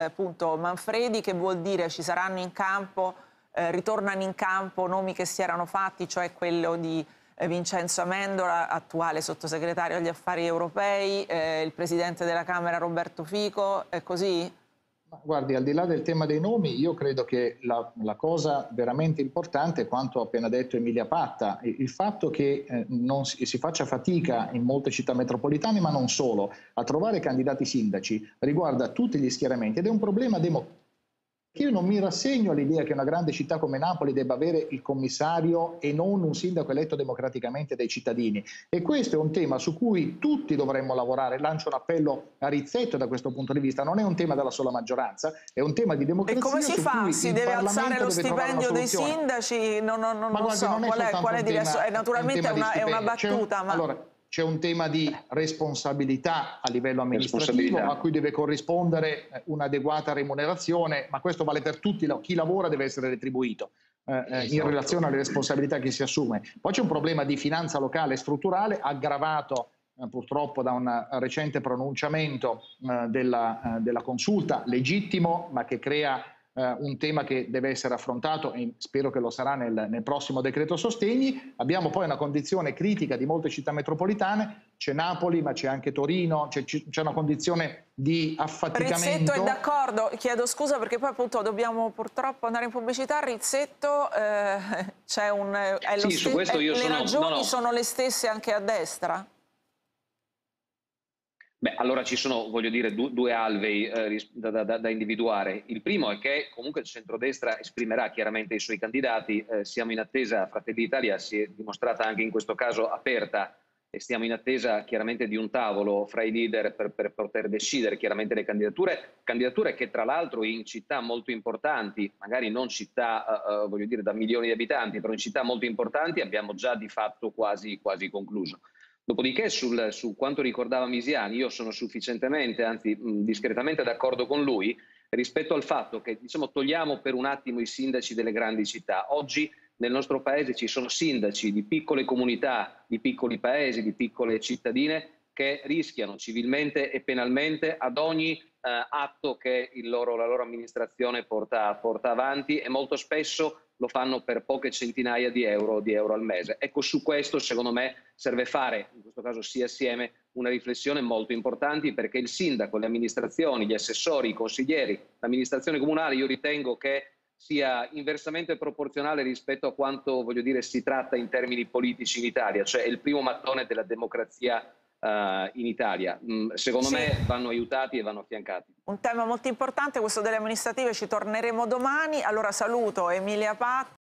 appunto Manfredi, che vuol dire ci saranno in campo, ritornano in campo nomi che si erano fatti, cioè quello di Vincenzo Amendola, attuale sottosegretario agli affari europei, il presidente della Camera Roberto Fico, è così? Guardi, al di là del tema dei nomi, io credo che la cosa veramente importante è quanto ha appena detto Emilia Patta, il fatto che non si faccia fatica in molte città metropolitane, ma non solo, a trovare candidati sindaci riguarda tutti gli schieramenti ed è un problema democratico. Io non mi rassegno all'idea che una grande città come Napoli debba avere il commissario e non un sindaco eletto democraticamente dai cittadini. E questo è un tema su cui tutti dovremmo lavorare. Lancio un appello a Rizzetto da questo punto di vista. Non è un tema della sola maggioranza, è un tema di democrazia. E come si fa? Si deve alzare lo stipendio dei soluzione. sindaci? Non lo so. Non è Qual è diverso? Naturalmente è una stipendio. battuta, ma... Allora, c'è un tema di responsabilità a livello amministrativo a cui deve corrispondere un'adeguata remunerazione, ma questo vale per tutti, chi lavora deve essere retribuito in relazione alle responsabilità che si assume. Poi c'è un problema di finanza locale strutturale aggravato purtroppo da un recente pronunciamento della Consulta, legittimo, ma che crea un tema che deve essere affrontato e spero che lo sarà nel prossimo decreto sostegni. Abbiamo poi una condizione critica di molte città metropolitane, c'è Napoli ma c'è anche Torino, c'è una condizione di affaticamento. Rizzetto è d'accordo, chiedo scusa perché poi appunto dobbiamo purtroppo andare in pubblicità. Rizzetto, c'è su questo io le ragioni sono le stesse anche a destra? Beh, allora ci sono, voglio dire, due alvei da individuare. Il primo è che comunque il centrodestra esprimerà chiaramente i suoi candidati, siamo in attesa, Fratelli d'Italia si è dimostrata anche in questo caso aperta e stiamo in attesa chiaramente di un tavolo fra i leader per poter decidere chiaramente le candidature che tra l'altro in città molto importanti, magari non città voglio dire da milioni di abitanti, però in città molto importanti abbiamo già di fatto quasi concluso. Dopodiché su quanto ricordava Misiani, io sono sufficientemente, anzi discretamente d'accordo con lui rispetto al fatto che, diciamo, togliamo per un attimo i sindaci delle grandi città. Oggi nel nostro paese ci sono sindaci di piccole comunità, di piccoli paesi, di piccole cittadine che rischiano civilmente e penalmente ad ogni atto che la loro amministrazione porta avanti e molto spesso lo fanno per poche centinaia di euro al mese. Ecco, su questo secondo me serve fare, in questo caso sì assieme, una riflessione molto importante perché il sindaco, le amministrazioni, gli assessori, i consiglieri, l'amministrazione comunale io ritengo che sia inversamente proporzionale rispetto a quanto, voglio dire, si tratta in termini politici in Italia, cioè è il primo mattone della democrazia in Italia. Secondo me vanno aiutati e vanno affiancati. Un tema molto importante, questo delle amministrative, ci torneremo domani. Allora saluto Emilia Patta.